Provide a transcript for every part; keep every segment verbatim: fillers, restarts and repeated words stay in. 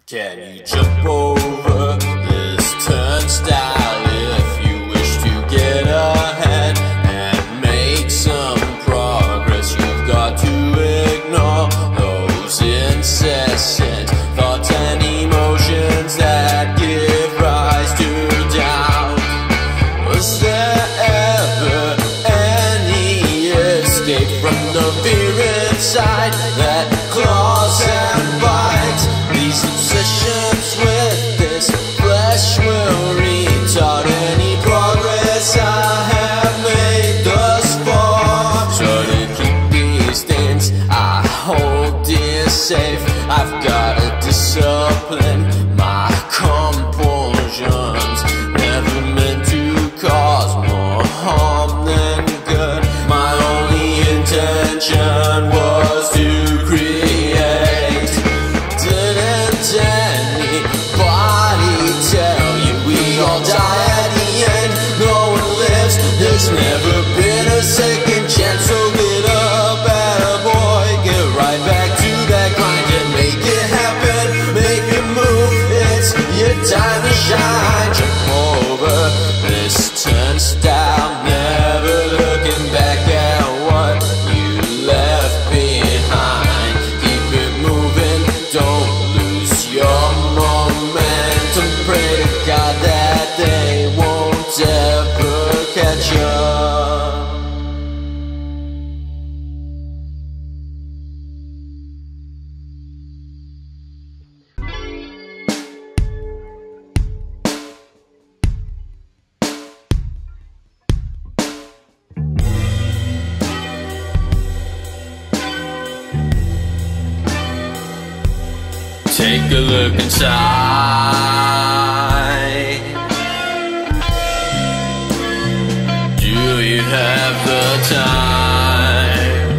Can you jump over this turnstile if you wish to get ahead and make some progress? You've got to ignore those incessant thoughts and emotions that give rise to doubt. Was there ever any escape from the fear inside that claws and bites? These obsessions with this flesh will retard any progress I have made thus far. So to keep these things I hold dear safe, I've gotta discipline my compulsions. Never meant to cause more harm than good. My only intention was to create. There's never been a second chance, so get up, atta boy. Get right back to that grind and make it happen, make it move. It's your time to shine. Jump over this turnstile, never looking back at what you left behind. Keep it moving, don't lose your momentum. Pray to God that they won't ever catch up. Take a look inside. Do you have the time?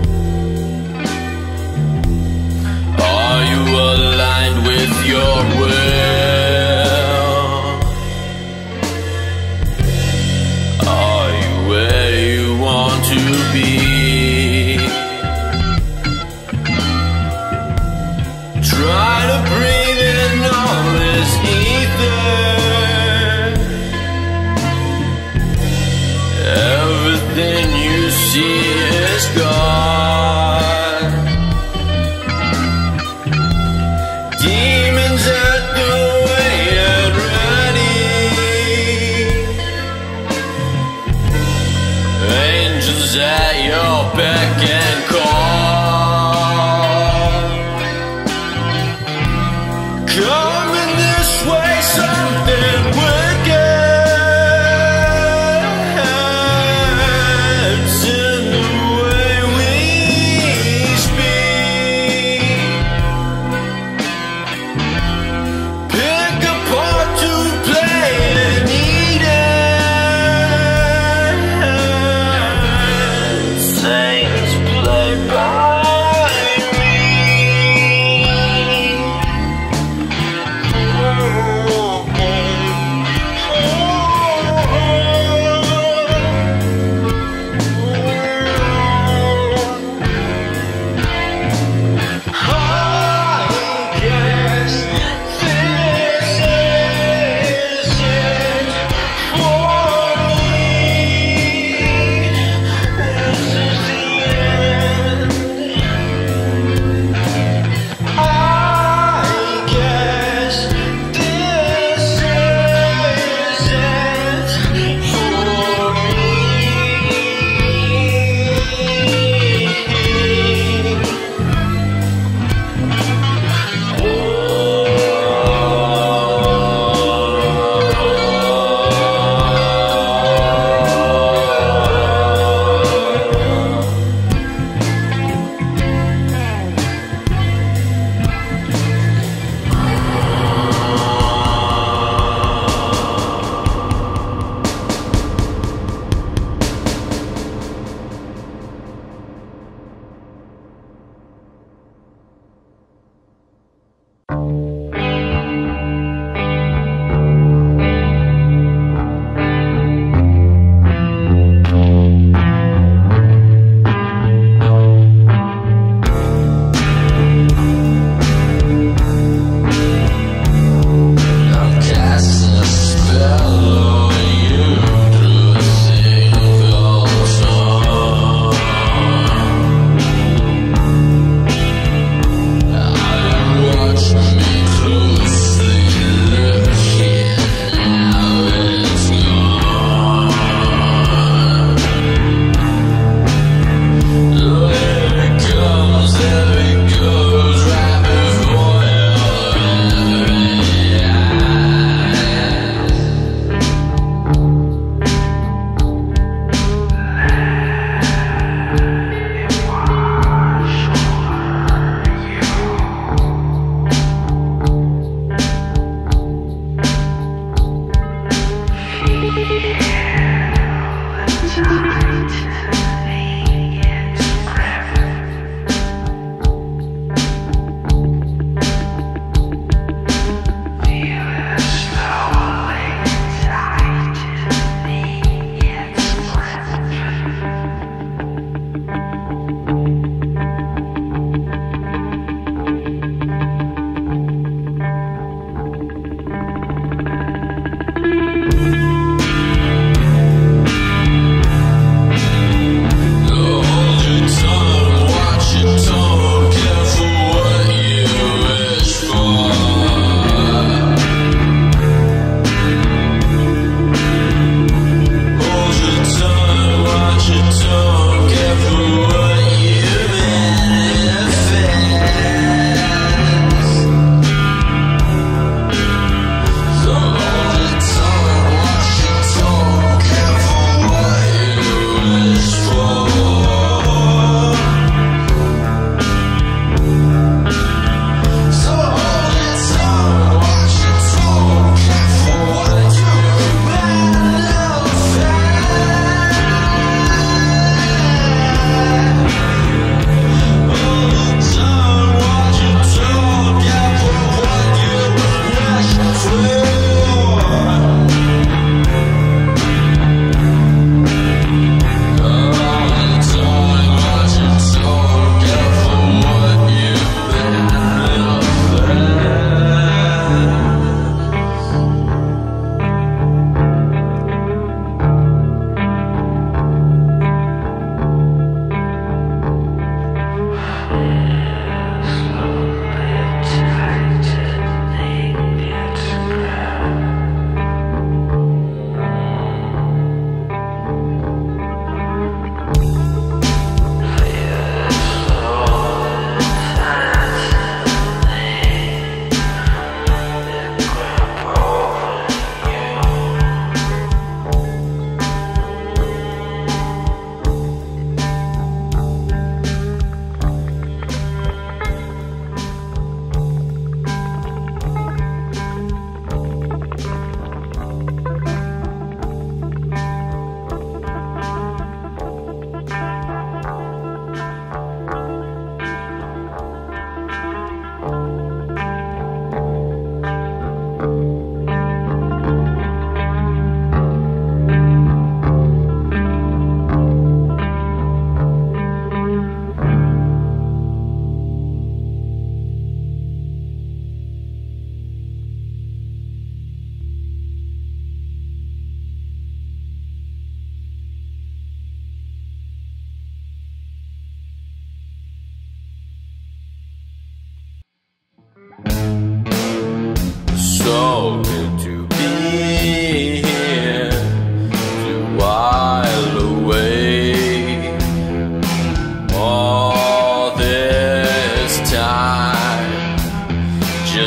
Are you aligned with your will? Are you where you want to be? Try to breathe in all this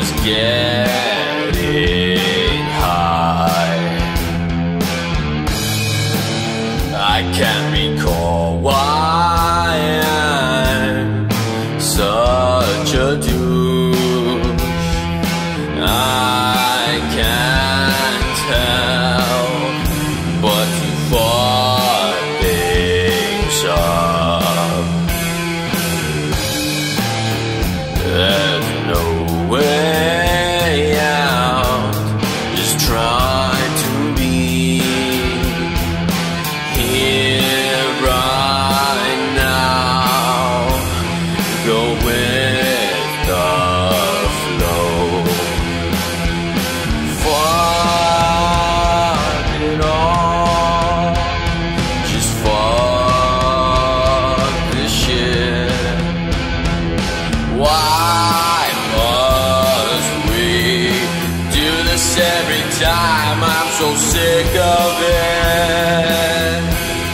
just getting high. I can't recall why I'm such a douche. I can't help but to fuck things up. There's no way out, just try to be here right now. Go with the flow. Fuck it all, just fuck this shit. Why must we do this every time? I'm so sick of it.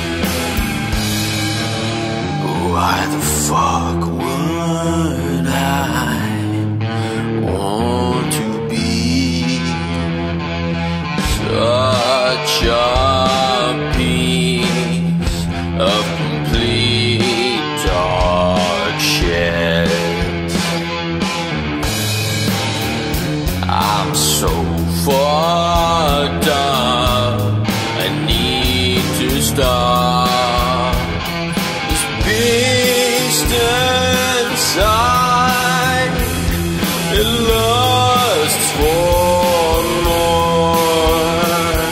Why the fuck would I want to be such a piece of complete dog shit? I'm so fucked up, I need to stop. This beast inside, it lusts for more.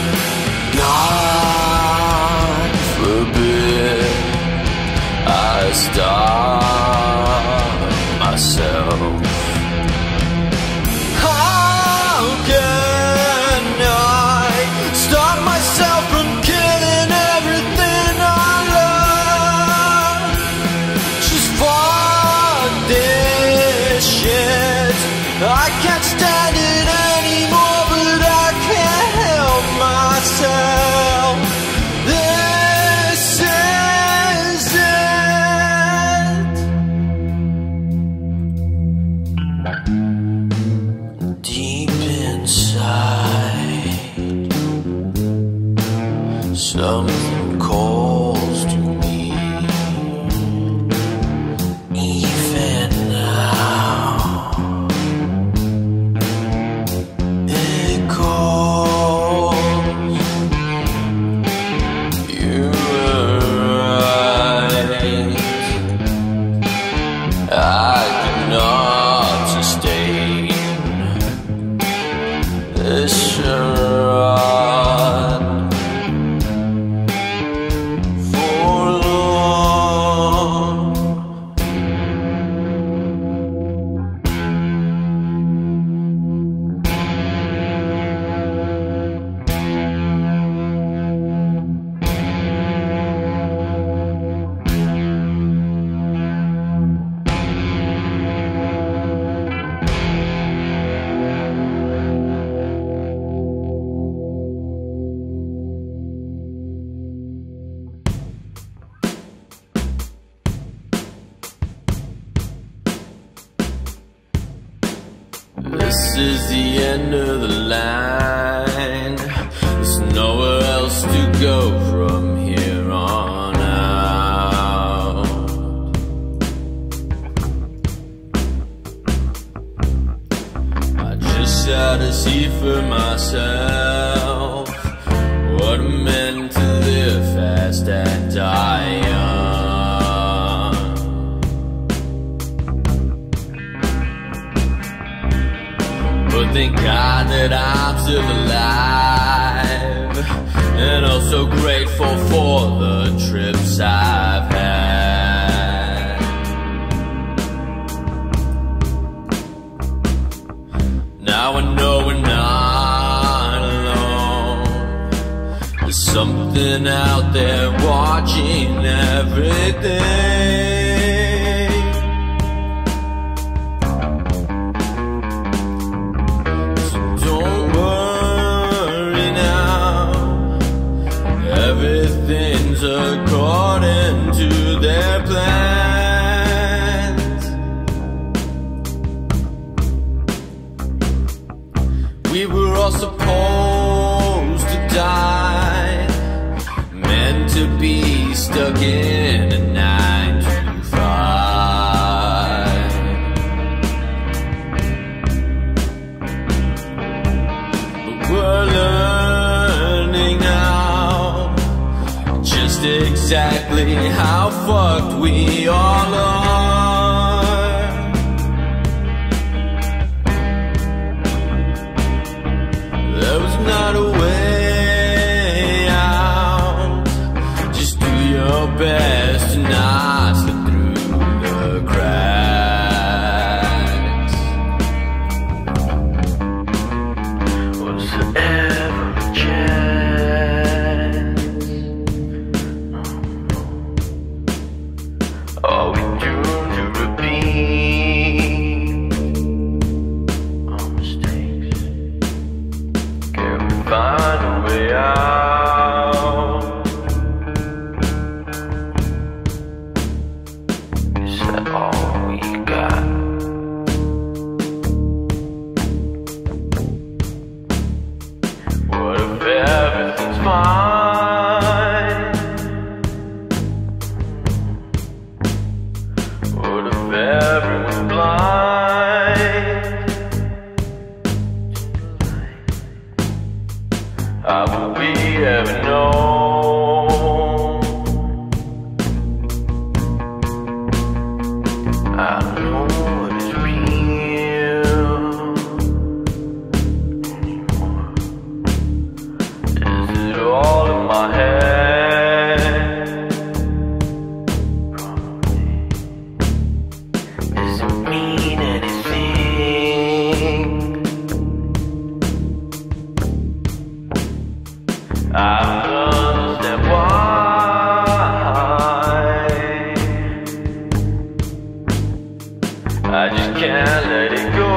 God forbid I stop myself. How can I stop myself from killing everything I love? Just fuck this shit. I can't stand it anymore, but I can't help myself. This is it. Deep inside, something calls to me. Even now, it calls. You were right, I cannot sustain this run for long. This is the end of the line. There's nowhere else to go from here on out. I just had to see for myself what it meant to live fast and die young. But thank God that I'm still alive, and also grateful for the trips I've had. Now I know we're not alone. There's something out there watching everything. Everything's according to their plans. We were all supposed to die, meant to be stuck in a nine to five. But we're learning now just exactly how fucked we all are. There was not a way out. Just do your best to not slip through the cracks. Was there ever a chance? Are we doomed to repeat our mistakes? Can we find a way out? Is that all we got? What if everything's fine? What if everyone's blind? How will we ever know? I don't know what is real anymore. Is it all in my head? Probably. Does it mean anything? I don't understand why. I just can't let it go.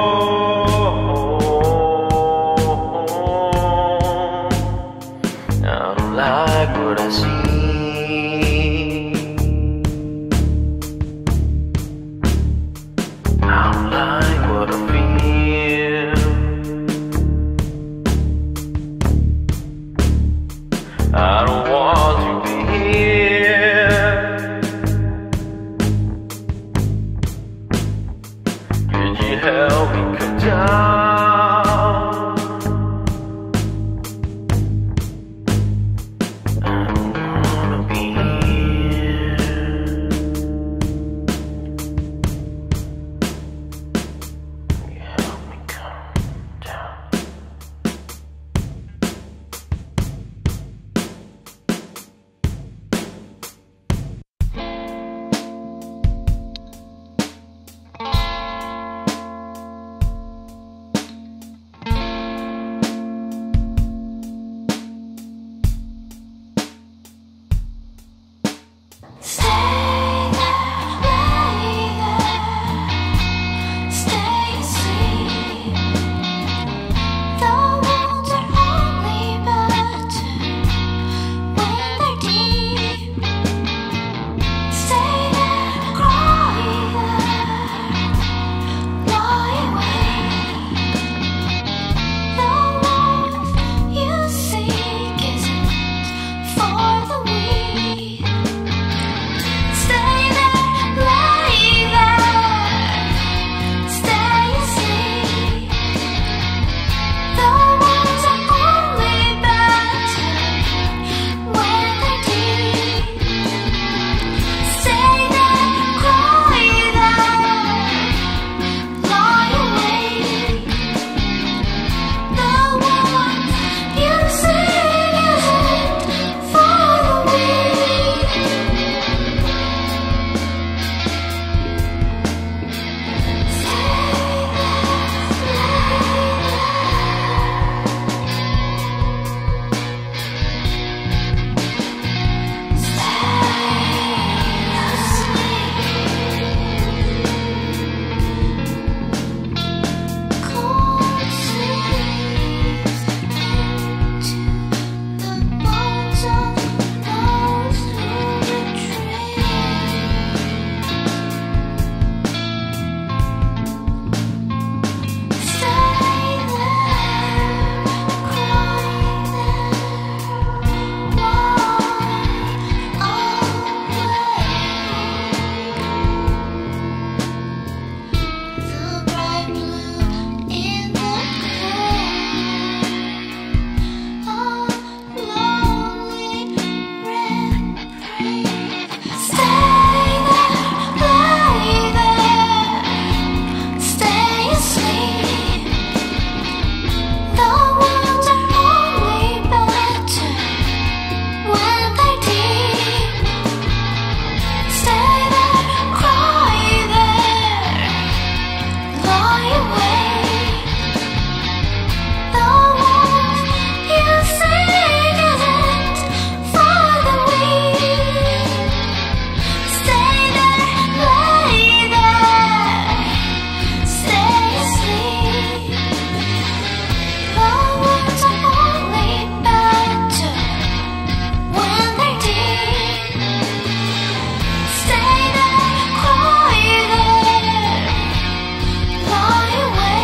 I don't like what I see. I don't like what I feel. I don't want to be here. Could you help me come down? I don't wanna be here. Could you help me come down? Stay there, quiet, lie awake.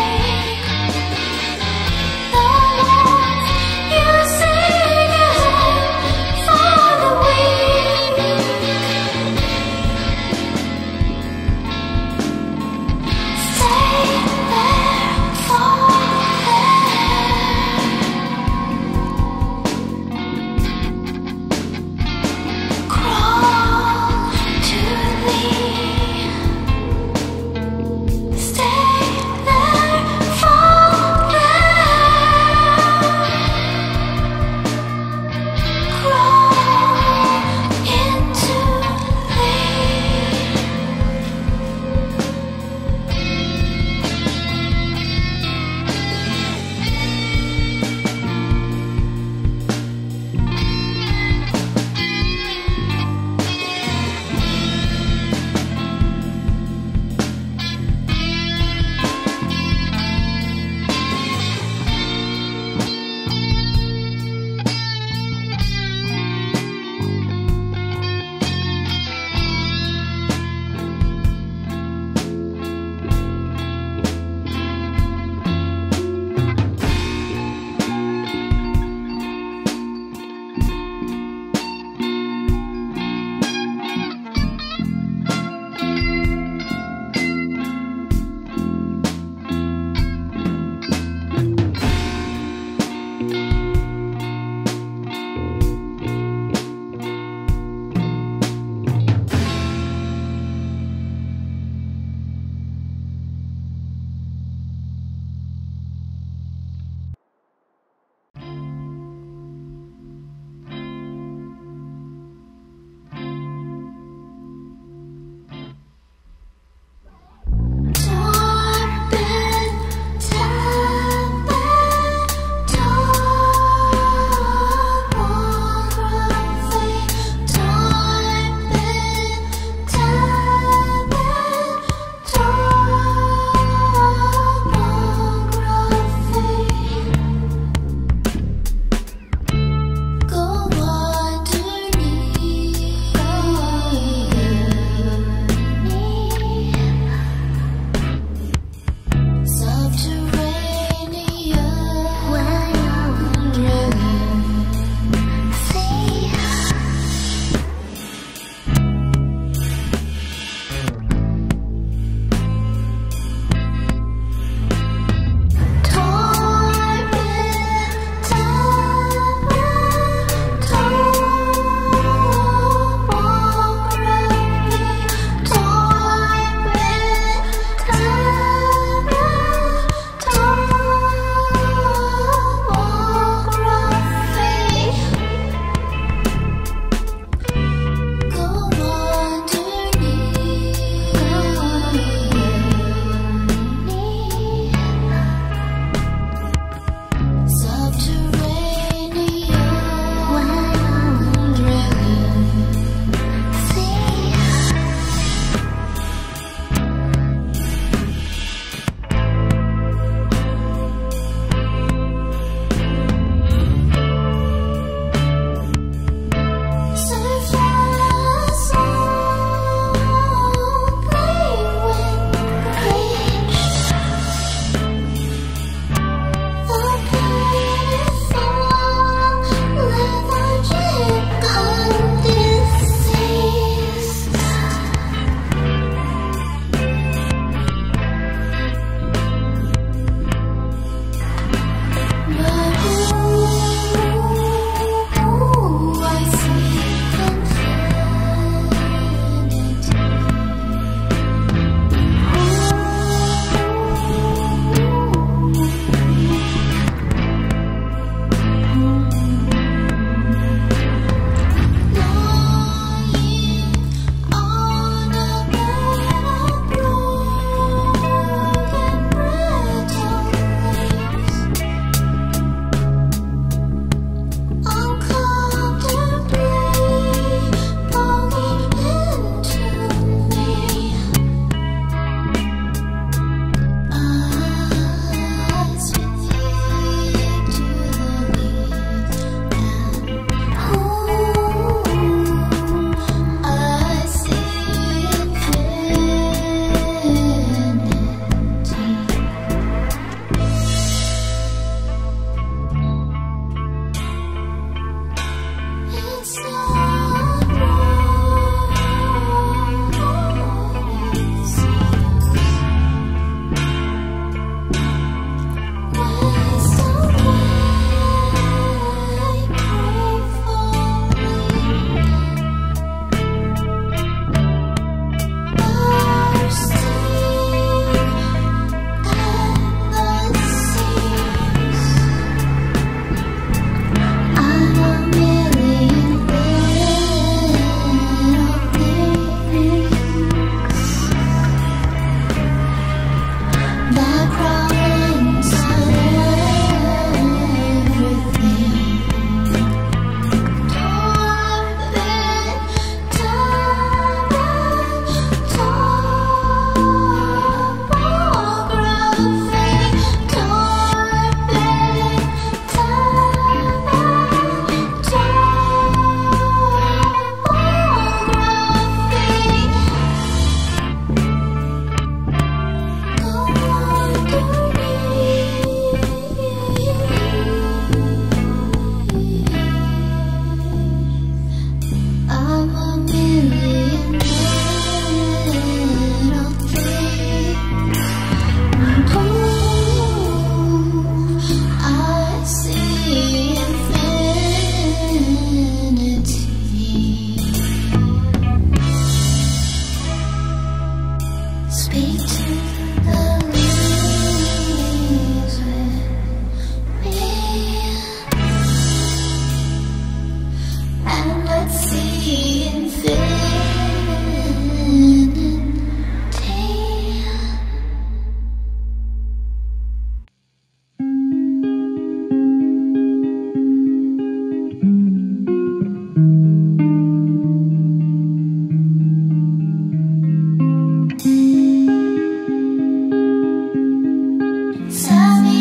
Sabi